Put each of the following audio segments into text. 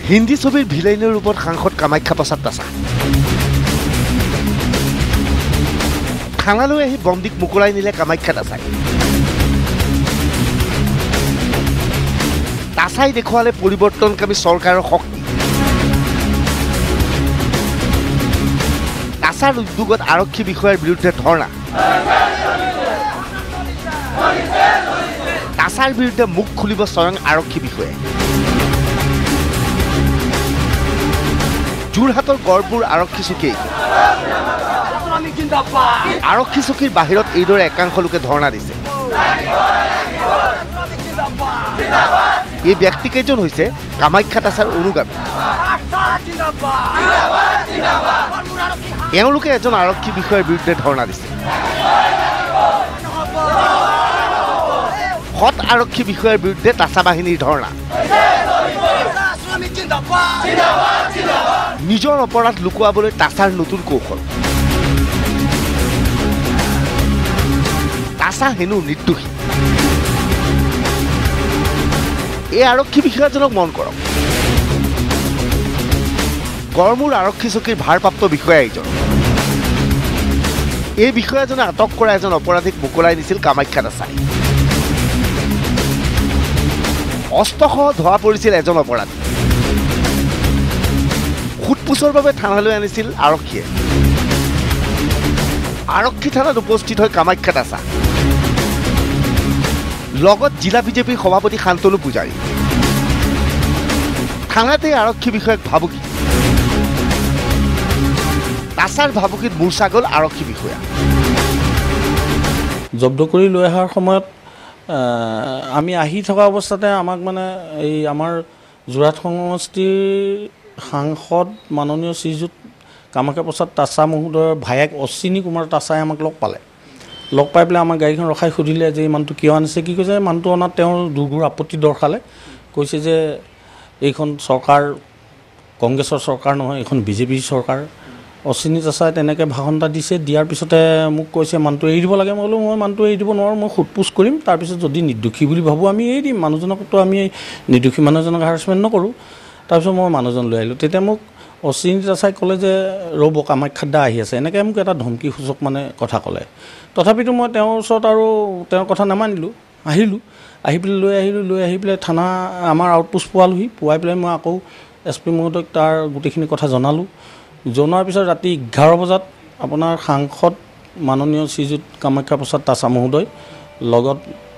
হিন্দী ছবিৰ ভিলেইনৰ ৰূপত সাংসদ কামাখ্যা প্ৰসাদ তাছা থানালৈ আহি বন্দীক মুকলাই নিলে কামাখ্যা তাছাই তাছাই দেখুৱালে পৰিৱৰ্তনকামী চৰকাৰৰ শক্তি তাছাৰ উদ্যোগত আৰক্ষী বিষয়াৰ বিৰুদ্ধে ধৰ্ণা তাছাৰ বিৰুদ্ধে মুখ খুলিব স্বয়ং আৰক্ষী বিষয়াই যোৰহাটৰ গড়পুৰ আৰক্ষী চকী আৰক্ষী চকীৰ বাহিৰত এইদৰে একাংশ লোকে ধৰ্ণা দিছে এই ব্যক্তিকেইজন হৈছে কামাখ্যা তাছাৰ অনুগামী এওঁলোকে এজন আৰক্ষী বিষয়াৰ বিৰুদ্ধে ধৰ্ণা দিছে সৎ আৰক্ষী বিষয়াৰ বিৰুদ্ধে তাছা বাহিনীৰ ধৰ্ণা নিজৰ অপৰাধ লুকুৱাবলৈ তাছাৰ নতুন কৌশল তাছা হেনো নিৰ্দোষী এই আৰক্ষী বিষয়াজনক মন কৰক গড়মূৰ আৰক্ষী চকীৰ ভাৰপ্ৰাপ্ত বিষয়া এইজন এই বিষয়াজনে আটক কৰা এজন অপৰাধীক মোকলাই নিছিল কামাখ্যা তাছাই অস্ত্ৰসহ ধৰা পৰিছিল এজন অপৰাধী সোধপোছৰ বাবে থানালৈ আনিছিল আৰক্ষীয়ে আৰক্ষী থানাত উপস্থিত হৈ কামাখ্যা তাছা লগত জিলা বিজেপিৰ সভাপতি শান্তনু পূজাৰী থানাতে আৰক্ষী বিষয়াক ভাবুকি তাছাৰ ভাবুকিত মূৰ্ছা গ'ল আৰক্ষী বিষয়া জব্দ কৰি লৈ অহাৰ সময়ত আমি আহি থকা অৱস্থাতে আমাক মানে এই আমাৰ যোৰহাট সমষ্টিৰ সাংসদ মাননীয় শ্ৰীযুত কামাখ্যা প্ৰসাদ তাছা মহোদয়ৰ ভায়েক অশ্বিনী কুমাৰ তাছাই আমাক লগ পালে লগ পাই পেলাই আমাৰ গাড়ীখন ৰখাই সুধিলে যে এই মানুহটো কিয় আনিছে কি কৈছে মানুহটো অনাত তেওঁৰ দুগুৰ আপত্তি দৰ্শালে কৈছে যে এইখন চৰকাৰ কংগ্ৰেছৰ চৰকাৰ নহয় এইখন বিজেপিৰ চৰকাৰ অশ্বিনী তাছাই তেনেকৈ ভাষণ এটা দিছে দিয়াৰ পিছতে মোক কৈছে মানুহটো এৰি দিব লাগে মই বোলো মই মানুহটো এৰি দিব নোৱাৰোঁ মই সোধপোছ কৰিম তাৰপিছত যদি নিৰ্দোষী বুলি ভাবোঁ আমি এৰি দিম মানুহজনকতো আমি নিৰ্দোষী মানুহজনক হাৰাচমেণ্ট নকৰোঁ তাৰপিছত মই মানুহজন লৈ আহিলোঁ তেতিয়া মোক অশ্বিনী তাছাই ক'লে যে ৰ'ব কামাখ্যা দা আহি আছে এনেকৈ মোক এটা ধমকিসূচক মানে কথা ক'লে তথাপিতো মই তেওঁৰ ওচৰত আৰু তেওঁৰ কথা নামানিলোঁ আহিলোঁ আহি পেলাই লৈ আহি পেলাই থানা আমাৰ আউটপোষ্ট পোৱালোহি পোৱাই পেলাই মই আকৌ এছ পি মহোদয়ক তাৰ গোটেইখিনি কথা জনালোঁ জনোৱাৰ পিছত ৰাতি 11 বজাত আপোনাৰ সাংসদ মাননীয় শ্ৰীযুত কামাখ্যা প্ৰসাদ তাছা মহোদয় লগত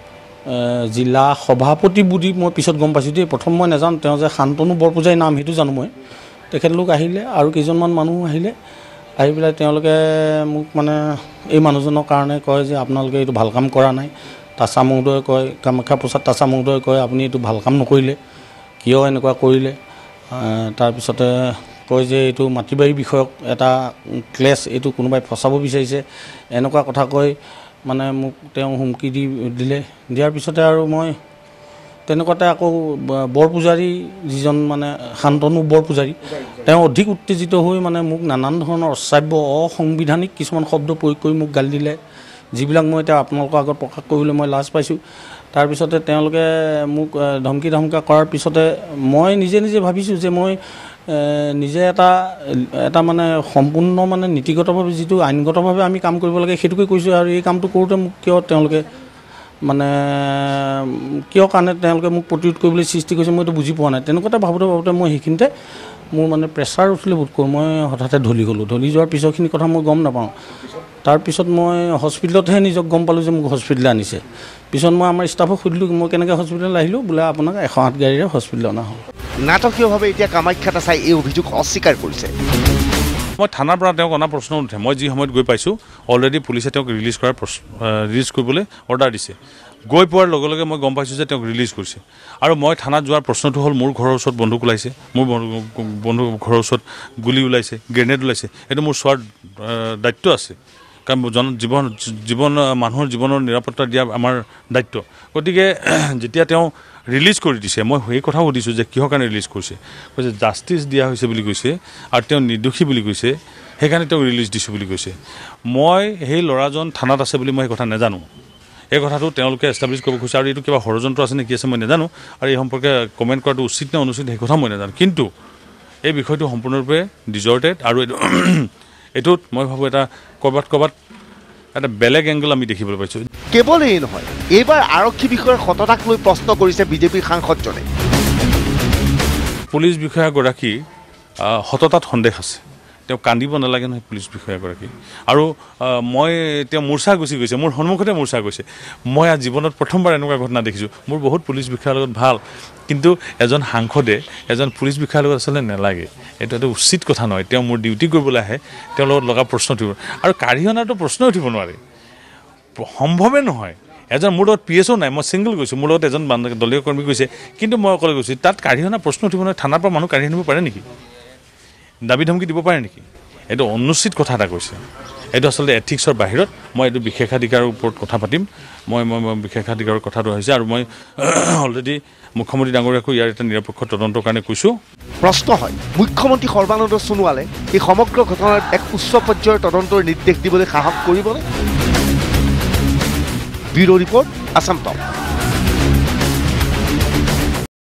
জিলা সভাপতি বুলি মই পিছত গম পাইছোঁ দেই প্ৰথম মই নাজানো তেওঁ যে শান্তনু বৰপূজাৰী নাম সেইটো জানো মই তেখেতলোক আহিলে আৰু কেইজনমান মানুহ আহিলে আহি পেলাই তেওঁলোকে মোক মানে এই মানুহজনৰ কাৰণে কয় যে আপোনালোকে এইটো ভাল কাম কৰা নাই তাছা মহোদয়ে কয় কামাখ্যা প্ৰসাদ তাছা মহোদয়ে কয় আপুনি এইটো ভাল কাম নকৰিলে কিয় এনেকুৱা কৰিলে তাৰপিছতে কয় যে এইটো মাটিবাৰী বিষয়ক এটা ক্লেছ এইটো কোনোবাই ফচাব বিচাৰিছে এনেকুৱা কথা কৈ মানে মোক তেওঁ হুমকি দিলে দিয়াৰ পিছতে আৰু মই তেনেকুৱাতে আকৌ বৰপূজাৰী যিজন মানে শান্তনু বৰপূজাৰী তেওঁ অধিক উত্তেজিত হৈ মানে মোক নানান ধৰণৰ অশ্ৰাব্য অসাংবিধানিক কিছুমান শব্দ প্ৰয়োগ কৰি মোক গালি দিলে যিবিলাক মই এতিয়া আপোনালোকৰ আগত প্ৰকাশ কৰিবলৈ মই লাজ পাইছোঁ তাৰপিছতে তেওঁলোকে মোক ধমকা কৰাৰ পিছতে মই নিজে ভাবিছোঁ যে মই নিজে এটা মানে সম্পূৰ্ণ মানে নীতিগতভাৱে যিটো আইনগতভাৱে আমি কাম কৰিব লাগে সেইটোকে কৈছোঁ আৰু এই কামটো কৰোঁতে মোক কিয় তেওঁলোকে মানে কিয় কাৰণে তেওঁলোকে মোক প্ৰতিৰোধ কৰিবলৈ সৃষ্টি কৰিছে মই এইটো বুজি পোৱা নাই তেনেকুৱাতে ভাবোঁতে মই সেইখিনিতে মোৰ মানে প্ৰেছাৰ উঠিলে বোধ কৰোঁ মই হঠাতে ঢলি গ'লোঁ ঢলি যোৱাৰ পিছৰখিনি কথা মই গম নাপাওঁ তাৰপিছত মই হস্পিটেলতহে নিজক গম পালোঁ যে মোক হস্পিটেললৈ আনিছে পিছত মই আমাৰ ষ্টাফক সুধিলোঁ মই কেনেকৈ হস্পিটেললৈ আহিলোঁ বোলে আপোনাক 108 গাড়ীৰে হস্পিটেললৈ অনা হ'ল নাটকীয়ভাৱে এতিয়া কামাখ্যা তাছাই এই অভিযোগ অস্বীকাৰ কৰিছে মই থানাৰ পৰা তেওঁক অনা প্ৰশ্ন নুঠে মই যি সময়ত গৈ পাইছোঁ অলৰেডি পুলিচে তেওঁক ৰিলিজ কৰিবলৈ অৰ্ডাৰ দিছে গৈ পোৱাৰ লগে লগে মই গম পাইছোঁ যে তেওঁক ৰিলিজ কৰিছে আৰু মই থানাত যোৱাৰ প্ৰশ্নটো হ'ল মোৰ ঘৰৰ ওচৰত বন্দুক ওলাইছে মোৰ বন্ধু ঘৰৰ ওচৰত গুলি ওলাইছে গ্ৰেনেড ওলাইছে এইটো মোৰ চোৱাৰ দায়িত্ব আছে কাৰণ জীৱন মানুহৰ জীৱনৰ নিৰাপত্তা দিয়া আমাৰ দায়িত্ব গতিকে যেতিয়া তেওঁ ৰিলিজ কৰি দিছে মই সেই কথা সুধিছোঁ যে কিহৰ কাৰণে ৰিলিজ কৰিছে কৈছে জাষ্টিছ দিয়া হৈছে বুলি কৈছে আৰু তেওঁ নিৰ্দোষী বুলি কৈছে সেইকাৰণে তেওঁক ৰিলিজ দিছোঁ বুলি কৈছে মই সেই ল'ৰাজন থানাত আছে বুলি মই সেই কথা নাজানো এই কথাটো তেওঁলোকে এষ্টাব্লিছ কৰিব খুজিছে আৰু এইটো কিবা ষড়যন্ত্ৰ আছে নে কি আছে মই নাজানো আৰু এই সম্পৰ্কে কমেণ্ট কৰাটো উচিত নে অনুচিত সেই কথা মই নাজানো কিন্তু এই বিষয়টো সম্পূৰ্ণৰূপে ডিজৰ্টেড আৰু এইটোত মই ভাবোঁ এটা ক'ৰবাত এটা বেলেগ এংগল আমি দেখিবলৈ পাইছোঁ কেৱল এই নহয় এইবাৰ আৰক্ষী বিষয়াৰ সততাক লৈ প্ৰশ্ন কৰিছে বিজেপিৰ সাংসদজনে পুলিচ বিষয়াগৰাকী সততাত সন্দেহ আছে তেওঁ কান্দিব নালাগে নহয় পুলিচ বিষয়াগৰাকী আৰু মই তেওঁ মূৰ্ছা গুচি গৈছে মোৰ সন্মুখতে মূৰ্ছা গৈছে মই জীৱনত প্ৰথমবাৰ এনেকুৱা ঘটনা দেখিছোঁ মোৰ বহুত পুলিচ বিষয়াৰ লগত ভাল কিন্তু এজন সাংসদে এজন পুলিচ বিষয়াৰ লগত আচলতে নালাগে এইটো এটা উচিত কথা নহয় তেওঁ মোৰ ডিউটি কৰিবলৈ আহে তেওঁৰ লগত লগা প্ৰশ্ন উঠিব আৰু কাঢ়িঅনাটো প্ৰশ্ন উঠিব নোৱাৰে সম্ভৱে নহয় এজন মোৰ লগত PSO নাই মই ছিংগল গৈছোঁ মোৰ লগত এজন দলীয় কৰ্মী গৈছে কিন্তু মই অকলে গৈছোঁ তাত কাঢ়িঅনা প্ৰশ্ন উঠিব নহয় থানাৰ পৰা মানুহ কাঢ়ি আনিব পাৰে নেকি দাবী ধমকি দিব পাৰে নেকি এইটো অনুচিত কথা এটা কৈছে এইটো আচলতে এথিক্সৰ বাহিৰত মই এইটো বিশেষাধিকাৰৰ ওপৰত কথা পাতিম মই বিশেষাধিকাৰৰ কথাটো হৈছে আৰু মই অলৰেডি মুখ্যমন্ত্ৰী ডাঙৰীয়াকো ইয়াৰ এটা নিৰপেক্ষ তদন্তৰ কাৰণে কৈছোঁ প্ৰশ্ন হয় মুখ্যমন্ত্ৰী সৰ্বানন্দ সোণোৱালে এই সমগ্ৰ ঘটনাৰ এক উচ্চ পৰ্যায়ৰ তদন্তৰ নিৰ্দেশ দিবলৈ সাহস কৰিবনে ব্যুৰ' ৰিপৰ্ট আছাম টক